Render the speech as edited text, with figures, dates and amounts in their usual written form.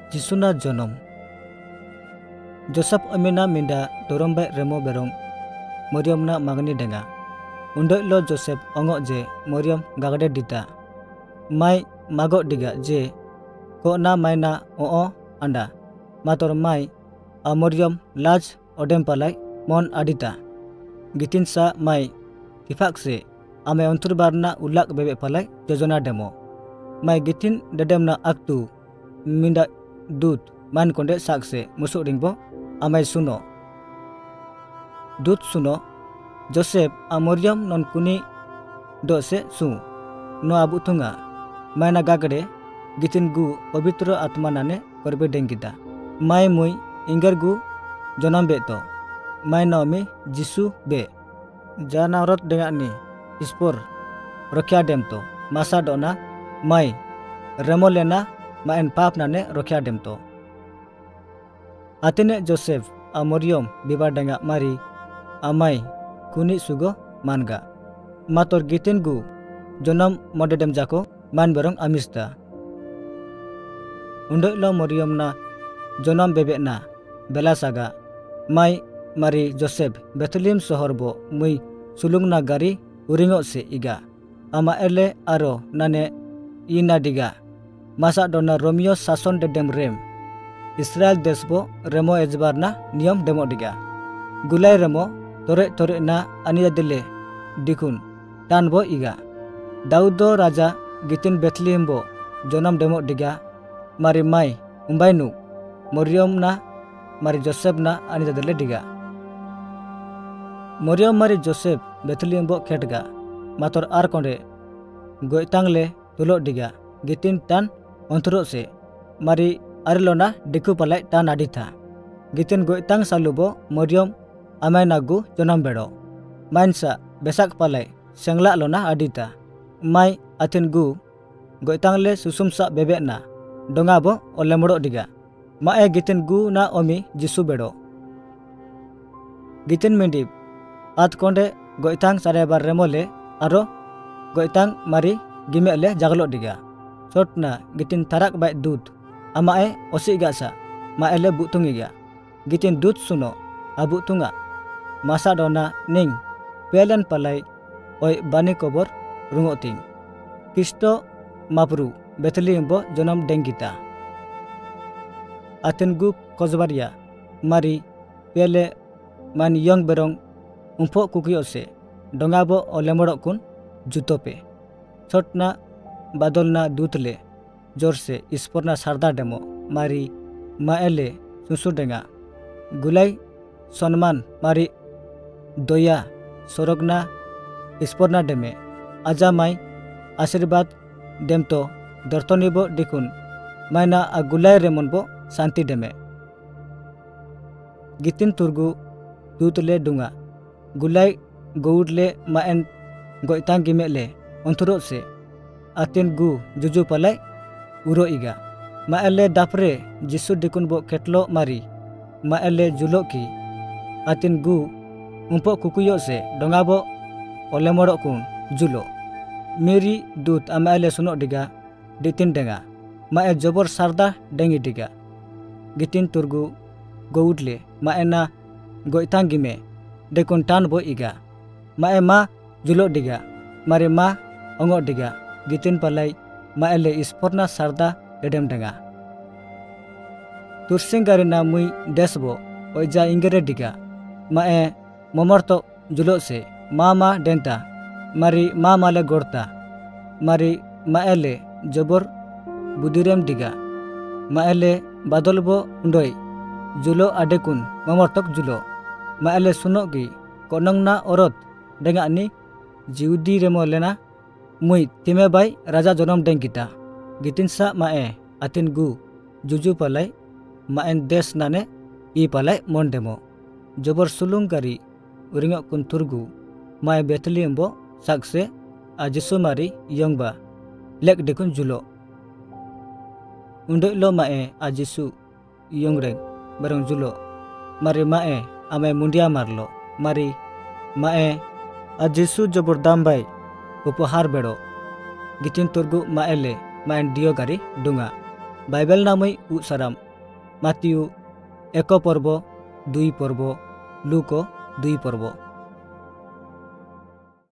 Jisuna jonom. Joseph amina minda dorombai remo berong Moriam na magni denga. Undoi lo Joseph ongok je Moriam gagade dita. Mai magok diga je ko na mai na oo anda. Mator mai Moriam laj odem palai mon adita. Gitin sa mai kifak se ame ontur barna ulak bebe palai jojona demo. Mai gitin dedem na aktu minda dut man konde sakse musuk ringbo amai suno. Dut suno Joseph Moriam non kuni do se su no abu tunga mai na gagade gitin gu pavitra atma nane korbe dengita. Mai mui inggar gu jonam beto. Mai naomi Jisu be janarot dengani ispor rokya demto masa dona mai remolena maen pap nane rokya demto. Atine Joseph Moriam bibar denga mari amai kuni sugo manga. Mator gitin gu jonam modedem jako man berong amista. Undoi lo Moriam na jonam bebe na bela saga mai mari Joseph Bethlehem sohorbo mui sulung na gari uringo se iga. Ama ele aro nane ina diga. Masa dona Romeo sason dedem rem. Israel desbo remo ejbarna niyom demo diga. Gulai remo tore na anida dile dikun tanbo iga. Daudo raja gitin Bethlehem bo jonam demo diga. Mari mai umbainu Moriam na mari Joseph na anida dile diga. Moriam mari Joseph Bethlehem bo ketga. Mator ar konde goitangle tulok diga. Gitin tan onturo se mari arilona diku palai tan adita. Gitin goitang salubo Moriam amai nagu jonam bedo. Mainsa besak palai sengla lona adita. Mai atin gu goitangle susumsa bebek na dongabo olemoro diga. Mae gitin gu na omi Jisu bedo. Gitin mendip at konde goitang sarebar remole aro goitang mari gimele jaglo diga. Sotna gitin tarak baik dut amae osi gasa maele butung iga. Gitin dut suno abu tunga masa dona ning pelen palai oi bani kobor rungoting. Kristo mapru Bethlehem bo jonam dengita. Atengu kozbaria mari pele man yong berong umpo kukiose dongabo olemorok kun jutope. Sotna badolna dutle jorse isporna sarda demo mari maele susudenga. Gulai sonman mari doya sorogna isporna deme ajamai asirbat demto dortonibo dikun maina agulai remonbo santi deme. Gitin turgu dutle dunga gulai goudle maen goitang gimele onturo se atin gu juju palai uro iga. Maele dapre Jisu dikun bo ketlo mari maele julo ki atin gu umpo kukuyo se dongabo olemoro kun julo. Miri dut amaele sunok diga ditin denga. Mae jobor sarda dengi diga. Gitin turgu goudle maena goitang gime dekun tan bo iga. Mae ma julo diga mari ma ongok diga. Gitin palai maele isporna sarda dedem denga. Tursingarina mui desbo oja ingere diga. Mae momorto julo se mama denta mari male gorta mari maele jobor budirem diga. Maele badolbo undoi julo adekun momortok julo. Maele sunogi konongna orot denga ni jiudi remo lena mui time bai raja jonom deng kita. Gitin sa mae atin gu juju palai maen des nane i palai mon demo. Jobor sulung kari uringok kun turgu mae Bethlehem bo sakse Jisu mari yongba lek dekun julo. Undoi lo mae Jisu yongreng bareng julo. Mari mae ame mundia marlo. Mari mae Jisu jobor dambai upahar bedo. Gitin turgu maele main dio gari dunga. Bible नामै साराम मातियु 1 पर्व 2 पर्व look 2 पर्व।